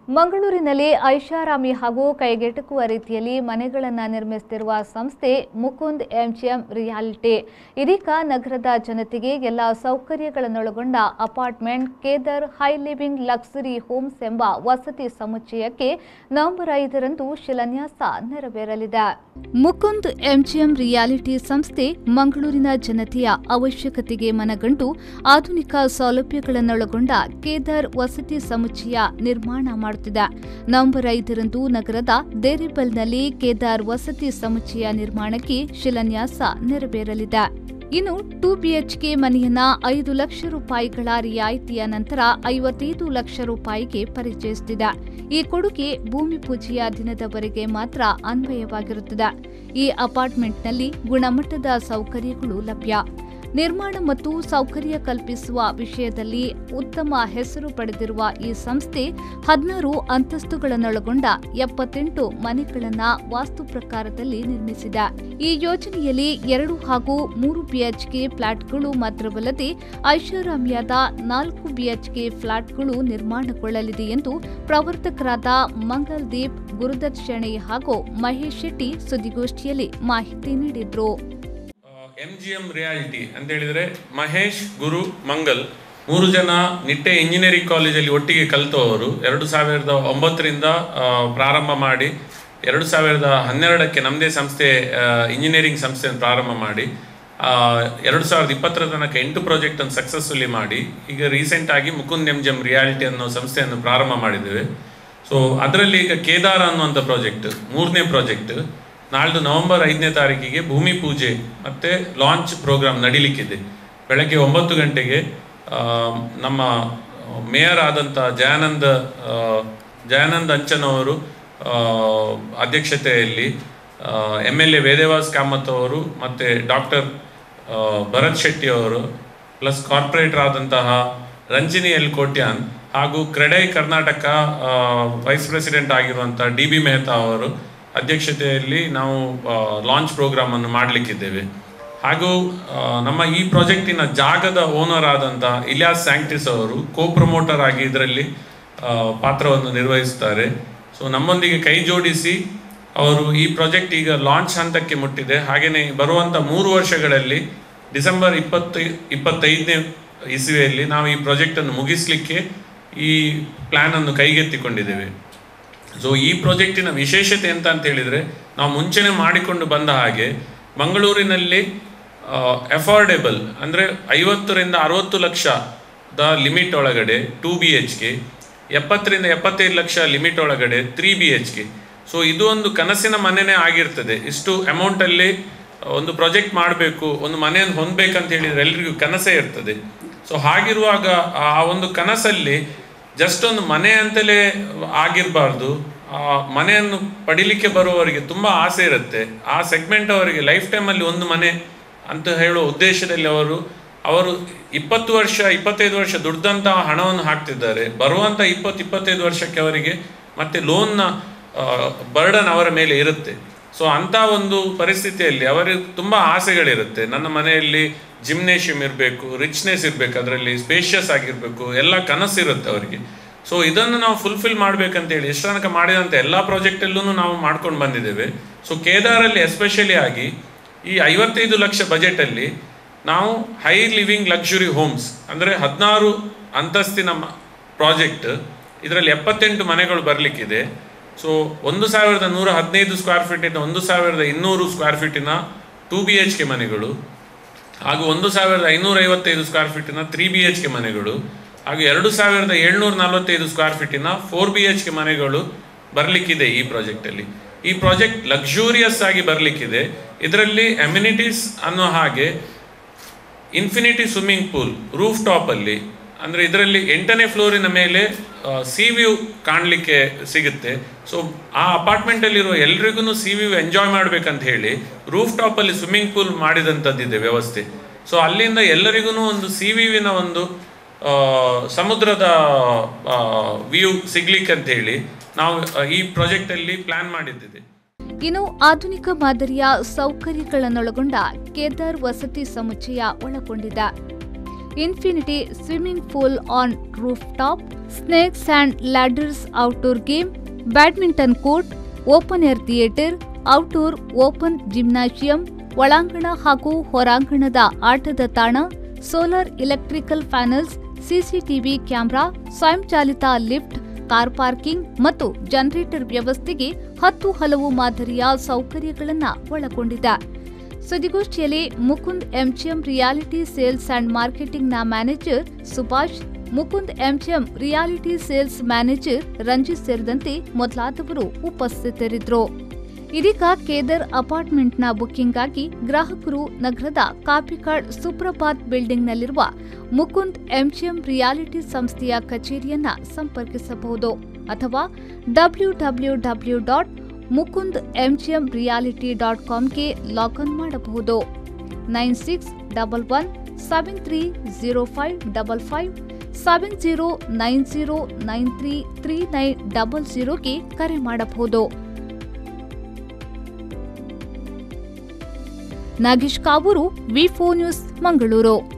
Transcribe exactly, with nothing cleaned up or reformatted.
ಮಂಗಳೂರಿನಲ್ಲಿ ಐಷಾರಾಮಿ ಹಾಗೂ ಕೈಗೆಟುಕುವ ರೀತಿಯಲ್ಲಿ ಮನೆಗಳನ್ನು ನಿರ್ಮಿಸುತ್ತಿರುವ ಸಂಸ್ಥೆ ಮುಕುಂದ್ ಎಂಜಿಎಂ ರಿಯಾಲಿಟಿ ಇದೀಗ ನಗರದ ಜನತೆಗೆ ಎಲ್ಲ ಸೌಕರ್ಯಗಳನ್ನೊಳಗೊಂಡ apartment Kedar high living luxury homes ಎಂಬ ವಸತಿ ಸಮುಚ್ಚಯಕ್ಕೆ ನವೆಂಬರ್ ಐದರಂದು ಶಿಲಾನ್ಯಾಸ ನೆರವೇರಲಿದೆ. ಮುಕುಂದ್ ಎಂಜಿಎಂ ರಿಯಾಲಿಟಿ ಸಂಸ್ಥೆ ಮಂಗಳೂರಿನ ಜನತೆಯ ಅವಶ್ಯಕತೆಗೆ ಮನಗಂಡು ಆಧುನಿಕ ಸೌಲಭ್ಯಗಳನ್ನೊಳಗೊಂಡ ಕೇದಾರ್ ವಸತಿ ಸಮುಚ್ಚಯ ನಿರ್ಮಾಣ ಮಾಡುತ್ತಿದೆ. ನವೆಂಬರ್ ಐದರಂದು ನಗರದ ದೇರಿಬಲ್ನಲ್ಲಿ ಕೇದಾರ್ ವಸತಿ ಸಮುಚ್ಚಯ ನಿರ್ಮಾಣಕ್ಕೆ ಶಿಲಾನ್ಯಾಸ ನೆರವೇರಲಿದೆ. ಇನ್ನು ಟೂ ಬಿಎಚ್ಕೆ ಮನೆಯನ್ನ ಐದು ಲಕ್ಷ ರೂಪಾಯಿಗಳ ರಿಯಾಯಿತಿಯ ನಂತರ ಐವತ್ತೈದು ಲಕ್ಷ ರೂಪಾಯಿಗೆ ಪರಿಚಯಿಸುತ್ತಿದೆ. ಈ ಕೊಡುಗೆ ಭೂಮಿ ಪೂಜೆಯ ದಿನದವರೆಗೆ ಮಾತ್ರ ಅನ್ವಯವಾಗಿರುತ್ತದೆ. ಈ ಅಪಾರ್ಟ್ಮೆಂಟ್ನಲ್ಲಿ ಗುಣಮಟ್ಟದ ಸೌಕರ್ಯಗಳು ಲಭ್ಯ. ನಿರ್ಮಾಣ ಮತ್ತು ಸೌಕರ್ಯ ಕಲ್ಪಿಸುವ ವಿಷಯದಲ್ಲಿ ಉತ್ತಮ ಹೆಸರು ಪಡೆದಿರುವ ಈ ಸಂಸ್ಥೆ ಹದಿನಾರು ಅಂತಸ್ತುಗಳನ್ನೊಳಗೊಂಡ ಎಪ್ಪತ್ತೆಂಟು ಮನೆಗಳನ್ನು ವಾಸ್ತು ಪ್ರಕಾರದಲ್ಲಿ ನಿರ್ಮಿಸಿದೆ. ಈ ಯೋಜನೆಯಲ್ಲಿ ಎರಡು ಹಾಗೂ ಮೂರು ಬಿಎಚ್ಕೆ ಫ್ಲಾಟ್ಗಳು ಮಾತ್ರವಲ್ಲದೆ ಐಷಾರಾಮಿಯಾದ ನಾಲ್ಕು ಬಿಎಚ್ಕೆ ಫ್ಲಾಟ್ಗಳು ನಿರ್ಮಾಣಗೊಳ್ಳಲಿದೆ ಎಂದು ಪ್ರವರ್ತಕರಾದ ಮಂಗಲ್ ದೀಪ್, ಗುರುದತ್ ಶೆಣೈ ಹಾಗೂ ಮಹೇಶ್ ಶೆಟ್ಟಿ ಸುದ್ದಿಗೋಷ್ಠಿಯಲ್ಲಿ ಮಾಹಿತಿ ನೀಡಿದರು. ಎಂಜಿಎಂ ರಿಯಾಲಿಟಿ ಅಂತ ಹೇಳಿದರೆ ಮಹೇಶ್, ಗುರು, ಮಂಗಲ್ ಮೂರು ಜನ ನಿಟ್ಟೆ ಇಂಜಿನಿಯರಿಂಗ್ ಕಾಲೇಜಲ್ಲಿ ಒಟ್ಟಿಗೆ ಕಲಿತವರು. ಎರಡು ಸಾವಿರದ ಒಂಬತ್ತರಿಂದ ಪ್ರಾರಂಭ ಮಾಡಿ ಎರಡು ಸಾವಿರದ ಹನ್ನೆರಡಕ್ಕೆ ನಮ್ಮದೇ ಸಂಸ್ಥೆ ಇಂಜಿನಿಯರಿಂಗ್ ಸಂಸ್ಥೆಯನ್ನು ಪ್ರಾರಂಭ ಮಾಡಿ ಎರಡು ಸಾವಿರದ ಇಪ್ಪತ್ತರ ತನಕ ಎಂಟು ಪ್ರಾಜೆಕ್ಟನ್ನು ಸಕ್ಸಸ್ಫುಲಿ ಮಾಡಿ ಈಗ ರೀಸೆಂಟಾಗಿ ಮುಕುಂದ್ ಎಂಜಿಎಂ ರಿಯಾಲಿಟಿ ಅನ್ನೋ ಸಂಸ್ಥೆಯನ್ನು ಪ್ರಾರಂಭ ಮಾಡಿದ್ದೇವೆ. ಸೊ ಅದರಲ್ಲಿ ಈಗ ಕೇದಾರ ಅನ್ನುವಂಥ ಪ್ರಾಜೆಕ್ಟ್ ಮೂರನೇ ಪ್ರಾಜೆಕ್ಟ್ ನಾಳ್ದು ನವೆಂಬರ್ ಐದನೇ ತಾರೀಕಿಗೆ ಭೂಮಿ ಪೂಜೆ ಮತ್ತು ಲಾಂಚ್ ಪ್ರೋಗ್ರಾಮ್ ನಡೀಲಿಕ್ಕಿದೆ. ಬೆಳಗ್ಗೆ ಒಂಬತ್ತು ಗಂಟೆಗೆ ನಮ್ಮ ಮೇಯರ್ ಆದಂಥ ಜಯಾನಂದ ಜಯಾನಂದ್ ಅಂಚನ್ ಅವರು ಅಧ್ಯಕ್ಷತೆಯಲ್ಲಿ M L A Vedavyas Kamath ಅವರು ಮತ್ತು ಡಾಕ್ಟರ್ ಭರತ್ ಶೆಟ್ಟಿ ಅವರು ಪ್ಲಸ್ ಕಾರ್ಪೊರೇಟರ್ ಆದಂತಹ ರಂಜಿನಿ ಎಲ್ ಕೋಟ್ಯಾನ್ ಹಾಗೂ ಕ್ರೆಡೈ ಕರ್ನಾಟಕ ವೈಸ್ ಪ್ರೆಸಿಡೆಂಟ್ ಆಗಿರುವಂಥ ಡಿ ಬಿ ಮೆಹ್ತಾ ಅವರು ಅಧ್ಯಕ್ಷತೆಯಲ್ಲಿ ನಾವು ಲಾಂಚ್ ಪ್ರೋಗ್ರಾಮನ್ನು ಮಾಡಲಿಕ್ಕಿದ್ದೇವೆ. ಹಾಗೂ ನಮ್ಮ ಈ ಪ್ರಾಜೆಕ್ಟಿನ ಜಾಗದ ಓನರ್ ಆದಂಥ ಇಲಿಯಾಸ್ ಸ್ಯಾಂಕ್ಟಿಸ್ ಅವರು ಕೋ ಪ್ರಮೋಟರ್ ಆಗಿ ಇದರಲ್ಲಿ ಪಾತ್ರವನ್ನು ನಿರ್ವಹಿಸುತ್ತಾರೆ. ಸೊ ನಮ್ಮೊಂದಿಗೆ ಕೈ ಜೋಡಿಸಿ ಅವರು ಈ ಪ್ರಾಜೆಕ್ಟ್ ಈಗ ಲಾಂಚ್ ಹಂತಕ್ಕೆ ಮುಟ್ಟಿದೆ. ಹಾಗೆಯೇ ಬರುವಂಥ ಮೂರು ವರ್ಷಗಳಲ್ಲಿ ಡಿಸೆಂಬರ್ ಇಪ್ಪತ್ತು ಇಪ್ಪತ್ತೈದನೇ ಇಸವಿಯಲ್ಲಿ ನಾವು ಈ ಪ್ರಾಜೆಕ್ಟನ್ನು ಮುಗಿಸಲಿಕ್ಕೆ ಈ ಪ್ಲ್ಯಾನನ್ನು ಕೈಗೆತ್ತಿಕೊಂಡಿದ್ದೇವೆ. ಸೊ ಈ ಪ್ರಾಜೆಕ್ಟಿನ ವಿಶೇಷತೆ ಎಂತ ಅಂತ ಹೇಳಿದರೆ, ನಾವು ಮುಂಚೆನೇ ಮಾಡಿಕೊಂಡು ಬಂದ ಹಾಗೆ ಮಂಗಳೂರಿನಲ್ಲಿ ಅಫೋರ್ಡೆಬಲ್ ಅಂದರೆ ಐವತ್ತರಿಂದ ಅರವತ್ತು ಲಕ್ಷದ ಲಿಮಿಟ್ ಒಳಗಡೆ ಟೂ ಬಿ ಎಚ್ ಕೆ, ಎಪ್ಪತ್ತರಿಂದ ಎಪ್ಪತ್ತೈದು ಲಕ್ಷ ಲಿಮಿಟ್ ಒಳಗಡೆ three B H K. So ಇದು ಒಂದು ಕನಸಿನ ಮನೆಯೇ ಆಗಿರ್ತದೆ. ಇಷ್ಟು ಅಮೌಂಟಲ್ಲಿ ಒಂದು ಪ್ರಾಜೆಕ್ಟ್ ಮಾಡಬೇಕು, ಒಂದು ಮನೆಯನ್ನು ಹೊಂದಬೇಕಂತ ಹೇಳಿದರೆ ಎಲ್ರಿಗೂ ಕನಸೇ ಇರ್ತದೆ. ಸೊ ಹಾಗಿರುವಾಗ ಆ ಒಂದು ಕನಸಲ್ಲಿ ಜಸ್ಟ್ ಒಂದು ಮನೆ ಅಂತಲೇ ಆಗಿರಬಾರ್ದು, ಆ ಮನೆಯನ್ನು ಪಡಿಲಿಕ್ಕೆ ಬರುವವರಿಗೆ ತುಂಬ ಆಸೆ ಇರುತ್ತೆ. ಆ ಸೆಗ್ಮೆಂಟ್ ಅವರಿಗೆ ಲೈಫ್ ಟೈಮಲ್ಲಿ ಒಂದು ಮನೆ ಅಂತ ಹೇಳುವ ಉದ್ದೇಶದಲ್ಲಿ ಅವರು ಅವರು ಇಪ್ಪತ್ತು ವರ್ಷ ಇಪ್ಪತ್ತೈದು ವರ್ಷ ದುಡ್ದಂತಹ ಹಣವನ್ನು ಹಾಕ್ತಿದ್ದಾರೆ. ಬರುವಂಥ ಇಪ್ಪತ್ತು ಇಪ್ಪತ್ತೈದು ವರ್ಷಕ್ಕೆ ಅವರಿಗೆ ಮತ್ತೆ ಲೋನ್ನ ಬರ್ಡನ್ ಅವರ ಮೇಲೆ ಇರುತ್ತೆ. ಸೊ ಅಂಥ ಒಂದು ಪರಿಸ್ಥಿತಿಯಲ್ಲಿ ಅವರಿಗೆ ತುಂಬ ಆಸೆಗಳಿರುತ್ತೆ. ನನ್ನ ಮನೆಯಲ್ಲಿ ಜಿಮ್ನೇಷಿಯಮ್ ಇರಬೇಕು, ರಿಚ್ನೆಸ್ ಇರಬೇಕು, ಅದರಲ್ಲಿ ಸ್ಪೇಷಿಯಸ್ ಆಗಿರಬೇಕು, ಎಲ್ಲ ಕನಸಿರುತ್ತೆ ಅವರಿಗೆ. ಸೊ ಇದನ್ನು ನಾವು ಫುಲ್ಫಿಲ್ ಮಾಡಬೇಕಂತೇಳಿ ಎಷ್ಟು ತನಕ ಮಾಡಿದಂಥ ಎಲ್ಲ ಪ್ರಾಜೆಕ್ಟಲ್ಲೂ ನಾವು ಮಾಡ್ಕೊಂಡು ಬಂದಿದ್ದೇವೆ. ಸೊ ಕೇದಾರಲ್ಲಿ ಎಸ್ಪೆಷಲಿ ಆಗಿ ಈ ಐವತ್ತೈದು ಲಕ್ಷ ಬಜೆಟಲ್ಲಿ ನಾವು ಹೈ ಲಿವಿಂಗ್ ಲಕ್ಸುರಿ ಹೋಮ್ಸ್ ಅಂದರೆ ಹದಿನಾರು ಅಂತಸ್ತಿನ ಪ್ರಾಜೆಕ್ಟ್, ಇದರಲ್ಲಿ ಎಪ್ಪತ್ತೆಂಟು ಮನೆಗಳು ಬರಲಿಕ್ಕಿದೆ. ಸೊ ಒಂದು ಸಾವಿರದ ನೂರ ಹದಿನೈದು ಸ್ಕ್ವೇರ್ ಫೀಟಿನ ಒಂದು ಸಾವಿರದ ಇನ್ನೂರು ಸ್ಕ್ವೇರ್ ಫೀಟಿನ ಟೂ ಬಿ ಎಚ್ ಕೆ ಮನೆಗಳು ಹಾಗೂ ಒಂದು ಸಾವಿರದ ಐನೂರ ಐವತ್ತೈದು ಸ್ಕ್ವೇರ್ ಫೀಟಿನ ತ್ರೀ ಬಿ ಎಚ್ ಕೆ ಮನೆಗಳು ಹಾಗೂ ಎರಡು ಸಾವಿರದ ಏಳ್ನೂರ ನಲವತ್ತೈದು ಸ್ಕ್ವೇರ್ ಫೀಟಿನ ಫೋರ್ ಬಿ ಎಚ್ ಕೆ ಮನೆಗಳು ಬರಲಿಕ್ಕಿದೆ ಈ ಪ್ರಾಜೆಕ್ಟಲ್ಲಿ. ಈ ಪ್ರಾಜೆಕ್ಟ್ ಲಕ್ಸುರಿಯಸ್ ಆಗಿ ಬರಲಿಕ್ಕಿದೆ. ಇದರಲ್ಲಿ ಅಮ್ಯುನಿಟೀಸ್ ಅನ್ನೋ ಹಾಗೆ ಇನ್ಫಿನಿಟಿ ಸ್ವಿಮ್ಮಿಂಗ್ ಪೂಲ್ ರೂಫ್ ಟಾಪಲ್ಲಿ, ಅಂದರೆ ಇದರಲ್ಲಿ ಎಂಟನೇ ಫ್ಲೋರಿನ ಮೇಲೆ ಸಿ ವ್ಯೂ ಕಾಣಲಿಕ್ಕೆ ಸಿಗುತ್ತೆ. ಸೊ ಆ ಅಪಾರ್ಟ್ಮೆಂಟಲ್ಲಿರುವ ಎಲ್ರಿಗೂ ಸಿ ವ್ಯೂ ಎಂಜಾಯ್ ಮಾಡಬೇಕಂತ ಹೇಳಿ ರೂಫ್ ಟಾಪಲ್ಲಿ ಸ್ವಿಮ್ಮಿಂಗ್ ಪೂಲ್ ಮಾಡಿದಂಥದ್ದಿದೆ ವ್ಯವಸ್ಥೆ. ಸೊ ಅಲ್ಲಿಂದ ಎಲ್ಲರಿಗೂ ಒಂದು ಸಿ ವ್ಯೂವಿನ ಒಂದು ಸಮುದ್ರದ ವ್ಯೂ ಸಿಗ್ಲಿಕ್ಕೆ ಅಂತ ಹೇಳಿ ನಾವು ಈ ಪ್ರಾಜೆಕ್ಟಲ್ಲಿ ಪ್ಲಾನ್ ಮಾಡಿದ್ದಿದೆ. ಇನ್ನು ಆಧುನಿಕ ಮಾದರಿಯ ಸೌಕರ್ಯಗಳನ್ನೊಳಗೊಂಡ ಕೇದಾರ್ ವಸತಿ ಸಮುಚ್ಚಯ ಒಳಗೊಂಡಿದೆ. Infinity swimming pool on roof top, snakes and ladders outdoor game, badminton court, open air theatre, outdoor open gymnasium, ಒಳಾಂಗಣ ಹಾಗೂ ಹೊರಾಂಗಣದ ಆಟದ ತಾಣ, solar electrical panels, CCTV camera, ಸ್ವಯಂಚಾಲಿತ ಲಿಫ್ಟ್, ಕಾರ್ ಪಾರ್ಕಿಂಗ್ ಮತ್ತು ಜನರೇಟರ್ ವ್ಯವಸ್ಥೆಗೆ ಹತ್ತು ಹಲವು ಮಾದರಿಯ ಸೌಕರ್ಯಗಳನ್ನು ಒಳಗೊಂಡಿದೆ. ಸುದ್ದಿಗೋಷ್ಠಿಯಲ್ಲಿ Mukund MGM Realty sales and ಮಾರ್ಕೆಟಿಂಗ್ನ manager Subhash, Mukund MGM Realty sales manager Ranjith ಸೇರಿದಂತೆ ಮೊದಲಾದವರು ಉಪಸ್ಥಿತರಿದ್ದರು. ಇದೀಗ ಕೇದರ್ ಅಪಾರ್ಟ್ಮೆಂಟ್ನ ಬುಕ್ಕಿಂಗ್ಗಾಗಿ ಗ್ರಾಹಕರು ನಗರದ ಕಾಪಿಕಾಡ್ ಸುಪ್ರಭಾತ್ ಬಿಲ್ಡಿಂಗ್ನಲ್ಲಿರುವ ಮುಕುಂದ್ ಎಂಜಿಎಂ ರಿಯಾಲಿಟಿ ಸಂಸ್ಥೆಯ ಕಚೇರಿಯನ್ನ ಸಂಪರ್ಕಿಸಬಹುದು ಅಥವಾ W W W dot Mukund MGM Realty dot ಕಾಮ್ಗೆ ಲಾಗಿನ್ ಮಾಡಬಹುದು. Nine six double one seven three zero five double five seven zero nine zero nine three three nine double ಜೀರೋಗೆ ಕರೆ ಮಾಡಬಹುದು. Nagesh Kavoor, V four news, Mangaluru.